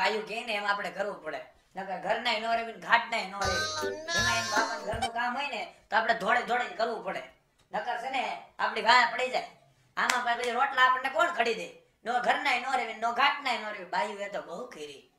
બાયું કે ને એમ આપણે કરવું પડે. નકર ઘરનાય નો રેવી ઘાટનાય નો રેવી. એમાં એમ બાપાને ઘરનું કામ હોય ને તો આપણે દોડે દોડીને કરવું પડે. નકર છે ને આપણી ગાય પડી જાય. આમાં પછી રોટલા આપણને કોણ ખડી દે? નો ઘરનાય નો રેવી નો ઘાટનાય નો રેવી. બાયું એ તો બહુ ખીરી.